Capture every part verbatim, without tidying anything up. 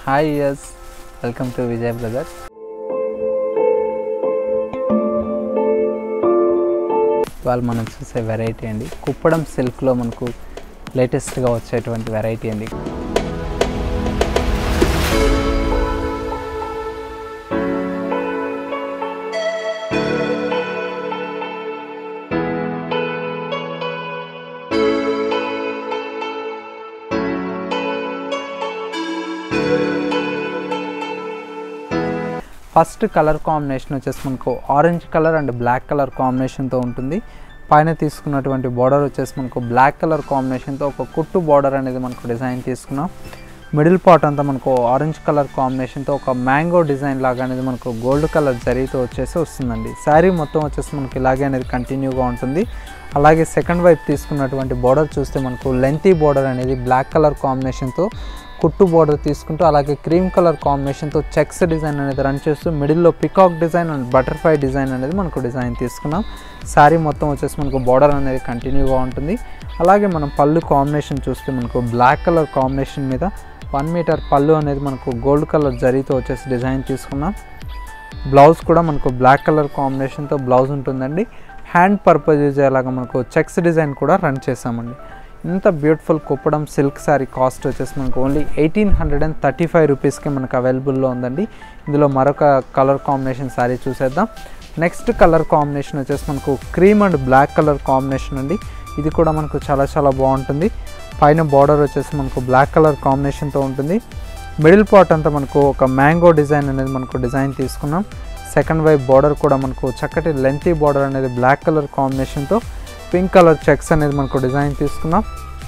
Hi yes welcome to Vijay brothers. ఇవాళ మనం చూసే వెరైటీ అండి కుప్పడం సిల్క్లో మనకు లేటెస్ట్గా వచ్చేటువంటి వెరైటీ అండి. ఫస్ట్ కలర్ కాంబినేషన్ వచ్చేసి మనకు orange colour and black colour కాంబినేషన్తో ఉంటుంది. పైన తీసుకున్నటువంటి బార్డర్ వచ్చేసి మనకు బ్లాక్ కలర్ కాంబినేషన్తో ఒక కుట్టు బార్డర్ అనేది మనకు డిజైన్ తీసుకున్నాం. మిడిల్ పార్ట్ అంతా మనకు ఆరెంజ్ కలర్ కాంబినేషన్తో ఒక మ్యాంగో డిజైన్ లాగా అనేది మనకు గోల్డ్ కలర్ జరీతో వచ్చేసి వస్తుందండి. శారీ మొత్తం వచ్చేసి మనకి ఇలాగే అనేది కంటిన్యూగా ఉంటుంది. అలాగే సెకండ్ వైపు తీసుకున్నటువంటి బార్డర్ చూస్తే మనకు లెంతీ బార్డర్ అనేది బ్లాక్ కలర్ కాంబినేషన్తో కుట్టు బార్డర్ తీసుకుంటూ అలాగే క్రీమ్ కలర్ కాంబినేషన్తో చెక్స్ డిజైన్ అనేది రన్ చేస్తూ మిడిల్లో peacock design and butterfly design అనేది మనకు డిజైన్ తీసుకున్నాం. శారీ మొత్తం వచ్చేసి మనకు బార్డర్ అనేది కంటిన్యూగా ఉంటుంది. అలాగే మనం పళ్ళు కాంబినేషన్ చూస్తే మనకు బ్లాక్ కలర్ కాంబినేషన్ మీద వన్ మీటర్ పళ్ళు అనేది మనకు గోల్డ్ కలర్ జరీతో వచ్చేసి డిజైన్ తీసుకున్నాం. బ్లౌజ్ కూడా మనకు బ్లాక్ కలర్ కాంబినేషన్తో బ్లౌజ్ ఉంటుందండి. హ్యాండ్ పర్పస్ యూజ్ అయ్యేలాగా మనకు చెక్స్ డిజైన్ కూడా రన్ చేసామండి. ఇంత beautiful Kuppadam silk sari cost వచ్చేసి మనకు only eighteen hundred and thirty five రూపీస్కి మనకు అవైలబుల్లో ఉందండి. ఇందులో మరొక కలర్ కాంబినేషన్ శారీ చూసేద్దాం. నెక్స్ట్ కలర్ కాంబినేషన్ వచ్చేసి మనకు cream and black colour combination అండి. ఇది కూడా మనకు చాలా చాలా బాగుంటుంది. పైన బార్డర్ వచ్చేసి మనకు బ్లాక్ కలర్ కాంబినేషన్తో ఉంటుంది. మిడిల్ పార్ట్ అంతా మనకు ఒక మ్యాంగో డిజైన్ అనేది మనకు డిజైన్ తీసుకున్నాం. సెకండ్ వైపు బార్డర్ కూడా మనకు చక్కటి లెంతీ బార్డర్ అనేది బ్లాక్ కలర్ కాంబినేషన్తో పింక్ కలర్ చెక్స్ అనేది మనకు డిజైన్ తీసుకున్నాం.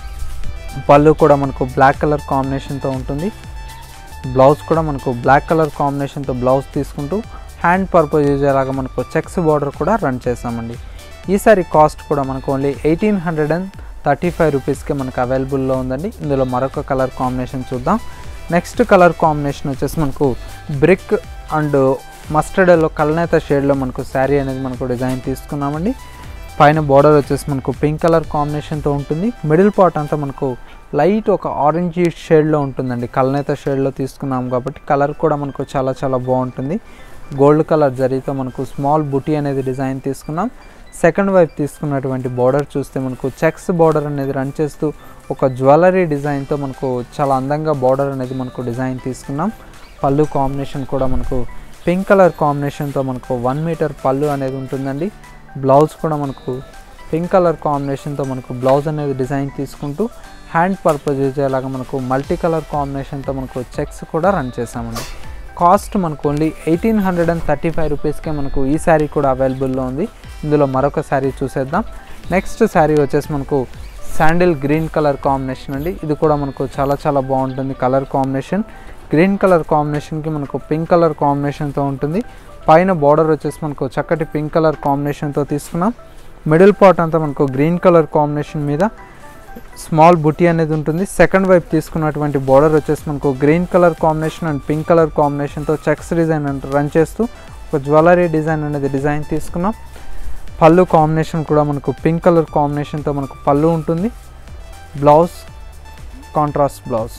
పళ్ళు కూడా మనకు బ్లాక్ కలర్ కాంబినేషన్తో ఉంటుంది. బ్లౌజ్ కూడా మనకు బ్లాక్ కలర్ కాంబినేషన్తో బ్లౌజ్ తీసుకుంటూ హ్యాండ్ పర్పస్ యూజ్ అయ్యేలాగా మనకు చెక్స్ బార్డర్ కూడా రన్ చేసామండి. ఈ సారీ కాస్ట్ కూడా మనకు only eighteen hundred and thirty five రూపీస్కి మనకు అవైలబుల్లో ఉందండి. ఇందులో మరొక కలర్ కాంబినేషన్ చూద్దాం. నెక్స్ట్ కలర్ కాంబినేషన్ వచ్చేసి మనకు బ్రిక్ అండ్ మస్టర్డ్ ఎల్లో కల్నేత షేడ్లో మనకు శారీ అనేది మనకు డిజైన్ తీసుకున్నామండి. పైన బార్డర్ వచ్చేసి మనకు పింక్ కలర్ కాంబినేషన్తో ఉంటుంది. మిడిల్ పార్ట్ అంతా మనకు లైట్ ఒక ఆరెంజ్ షేడ్లో ఉంటుందండి. కల్నేత షేడ్లో తీసుకున్నాం కాబట్టి కలర్ కూడా మనకు చాలా చాలా బాగుంటుంది. గోల్డ్ కలర్ జరీతో మనకు స్మాల్ బుటీ అనేది డిజైన్ తీసుకున్నాం. సెకండ్ వైపు తీసుకున్నటువంటి బార్డర్ చూస్తే మనకు చెక్స్ బార్డర్ అనేది రన్ చేస్తూ ఒక జ్యువెలరీ డిజైన్తో మనకు చాలా అందంగా బార్డర్ అనేది మనకు డిజైన్ తీసుకున్నాం. పళ్ళు కాంబినేషన్ కూడా మనకు పింక్ కలర్ కాంబినేషన్తో మనకు వన్ మీటర్ పళ్ళు అనేది ఉంటుందండి. బ్లౌజ్ కూడా మనకు పింక్ కలర్ కాంబినేషన్తో మనకు బ్లౌజ్ అనేది డిజైన్ తీసుకుంటూ హ్యాండ్ పర్పస్ యూజ్ అయ్యేలాగా మనకు మల్టీ కలర్ కాంబినేషన్తో మనకు చెక్స్ కూడా రన్ చేసామండి. కాస్ట్ మనకు only eighteen hundred and thirty five రూపీస్కే మనకు ఈ శారీ కూడా అవైలబుల్లో ఉంది. ఇందులో మరొక శారీ చూసేద్దాం. నెక్స్ట్ శారీ వచ్చేసి మనకు శాండిల్ గ్రీన్ కలర్ కాంబినేషన్ అండి. ఇది కూడా మనకు చాలా చాలా బాగుంటుంది. కలర్ కాంబినేషన్ గ్రీన్ కలర్ కాంబినేషన్కి మనకు పింక్ కలర్ కాంబినేషన్తో ఉంటుంది. పైన బార్డర్ వచ్చేసి మనకు చక్కటి పింక్ కలర్ కాంబినేషన్తో తీసుకున్నాం. మిడిల్ పార్ట్ అంతా మనకు గ్రీన్ కలర్ కాంబినేషన్ మీద స్మాల్ బుటీ అనేది ఉంటుంది. సెకండ్ వైపు తీసుకున్నటువంటి బార్డర్ వచ్చేసి మనకు green colour combination and pink colour కాంబినేషన్తో చెక్స్ డిజైన్ రన్ చేస్తూ ఒక జ్యువెలరీ డిజైన్ అనేది డిజైన్ తీసుకున్నాం. పళ్ళు కాంబినేషన్ కూడా మనకు పింక్ కలర్ కాంబినేషన్తో మనకు పళ్ళు ఉంటుంది. Blouse contrast blouse.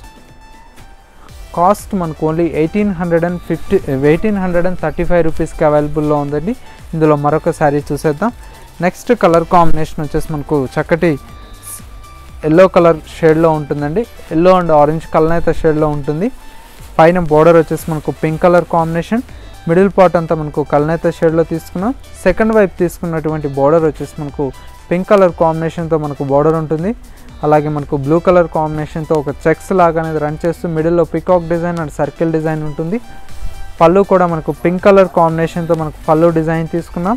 కాస్ట్ మనకు only eighteen hundred and fifty eighteen hundred and thirty five రూపీస్కి అవైలబుల్లో ఉందండి. ఇందులో మరొక శారీ చూసేద్దాం. నెక్స్ట్ కలర్ కాంబినేషన్ వచ్చేసి మనకు చక్కటి ఎల్లో కలర్ షేడ్లో ఉంటుందండి. ఎల్లో అండ్ ఆరెంజ్ కలనేత షేడ్లో ఉంటుంది. పైన బార్డర్ వచ్చేసి మనకు pink colour combination. Middle part అంతా మనకు కలనేత షేడ్లో తీసుకున్నాం. సెకండ్ వైపు తీసుకున్నటువంటి బార్డర్ వచ్చేసి మనకు పింక్ కలర్ కాంబినేషన్తో మనకు బార్డర్ ఉంటుంది. అలాగే మనకు బ్లూ కలర్ కాంబినేషన్తో ఒక చెక్స్ లాగా అనేది రన్ చేస్తూ మిడిల్లో peacock design and circle design ఉంటుంది. పళ్ళు కూడా మనకు పింక్ కలర్ కాంబినేషన్తో మనకు పళ్ళు డిజైన్ తీసుకున్నాం.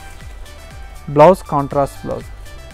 Blouse contrast blouse.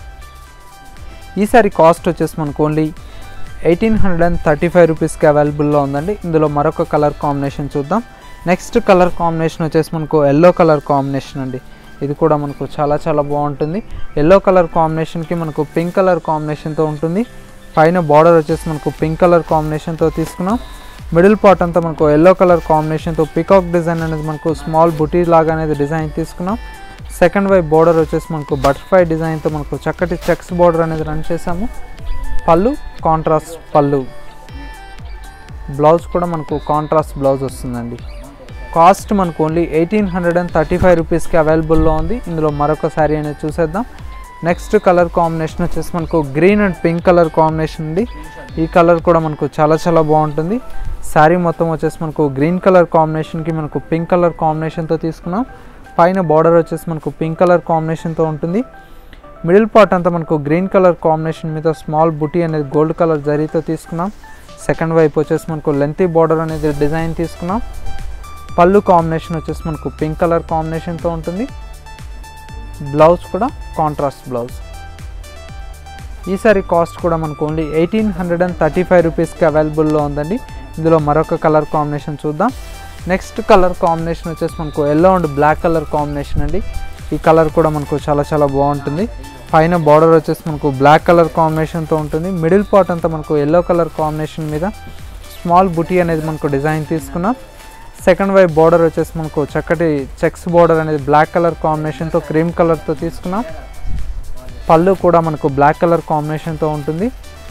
ఈ సారీ కాస్ట్ వచ్చేసి మనకు only eighteen hundred and thirty five రూపీస్కి అవైలబుల్లో ఉందండి. ఇందులో మరొక కలర్ కాంబినేషన్ చూద్దాం. నెక్స్ట్ కలర్ కాంబినేషన్ వచ్చేసి మనకు ఎల్లో కలర్ కాంబినేషన్ అండి. ఇది కూడా మనకు చాలా చాలా బాగుంటుంది. ఎల్లో కలర్ కాంబినేషన్కి మనకు పింక్ కలర్ కాంబినేషన్తో ఉంటుంది. పైన బార్డర్ వచ్చేసి మనకు పింక్ కలర్ కాంబినేషన్తో తీసుకున్నాం. మిడిల్ పార్ట్ అంతా మనకు ఎల్లో కలర్ కాంబినేషన్తో పికాక్ డిజైన్ అనేది మనకు స్మాల్ బుటీ లాగా అనేది డిజైన్ తీసుకున్నాం. సెకండ్ వైపు బార్డర్ వచ్చేసి మనకు బటర్ఫ్లై డిజైన్తో మనకు చక్కటి చెక్స్ బార్డర్ అనేది రన్ చేసాము. పళ్ళు కాంట్రాస్ట్ పళ్ళు. బ్లౌజ్ కూడా మనకు కాంట్రాస్ట్ బ్లౌజ్ వస్తుందండి. కాస్ట్ మనకు only eighteen hundred and thirty five రూపీస్కి అవైలబుల్లో ఉంది. ఇందులో మరొక శారీ అనేది చూసేద్దాం. నెక్స్ట్ కలర్ కాంబినేషన్ వచ్చేసి మనకు green and pink colour combination ఉంది. ఈ కలర్ కూడా మనకు చాలా చాలా బాగుంటుంది. శారీ మొత్తం వచ్చేసి మనకు గ్రీన్ కలర్ కాంబినేషన్కి మనకు పింక్ కలర్ కాంబినేషన్తో తీసుకున్నాం. పైన బార్డర్ వచ్చేసి మనకు పింక్ కలర్ కాంబినేషన్తో ఉంటుంది. మిడిల్ పార్ట్ అంతా మనకు గ్రీన్ కలర్ కాంబినేషన్ మీద స్మాల్ బుటీ అనేది గోల్డ్ కలర్ జరీతో తీసుకున్నాం. సెకండ్ వైపు వచ్చేసి మనకు లెంతీ బార్డర్ అనేది డిజైన్ తీసుకున్నాం. పళ్ళు కాంబినేషన్ వచ్చేసి మనకు పింక్ కలర్ కాంబినేషన్తో ఉంటుంది. బ్లౌజ్ కూడా కాంట్రాస్ట్ బ్లౌజ్. ఈ సారీ కాస్ట్ కూడా మనకు only eighteen hundred and thirty five రూపీస్కి అవైలబుల్లో ఉందండి. ఇందులో మరొక కలర్ కాంబినేషన్ చూద్దాం. నెక్స్ట్ కలర్ కాంబినేషన్ వచ్చేసి మనకు yellow and black colour combination అండి. ఈ కలర్ కూడా మనకు చాలా చాలా బాగుంటుంది. పైన బార్డర్ వచ్చేసి మనకు బ్లాక్ కలర్ కాంబినేషన్తో ఉంటుంది. మిడిల్ పార్ట్ అంతా మనకు ఎల్లో కలర్ కాంబినేషన్ మీద స్మాల్ బుటీ అనేది మనకు డిజైన్ తీసుకున్నాం. సెకండ్ వైపు బార్డర్ వచ్చేసి మనకు చక్కటి చెక్స్ బార్డర్ అనేది బ్లాక్ కలర్ కాంబినేషన్తో క్రీమ్ కలర్తో తీసుకున్నాం. పళ్ళు కూడా మనకు బ్లాక్ కలర్ కాంబినేషన్తో ఉంటుంది.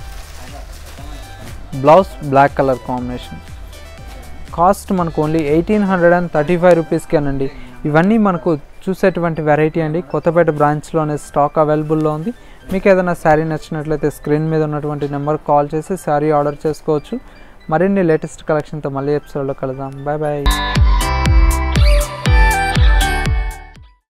Blouse black colour combination. Cost మనకు only eighteen hundred and thirty five రూపీస్కేనండి. ఇవన్నీ మనకు చూసేటువంటి వెరైటీ అండి. కొత్తపేట బ్రాంచ్లోనే స్టాక్ అవైలబుల్లో ఉంది. మీకు ఏదైనా శారీ నచ్చినట్లయితే స్క్రీన్ మీద ఉన్నటువంటి నెంబర్ కాల్ చేసి శారీ ఆర్డర్ చేసుకోవచ్చు. మరిన్ని లేటెస్ట్ కలెక్షన్తో మళ్ళీ ఎపిసోడ్లో కలుద్దాం. Bye bye.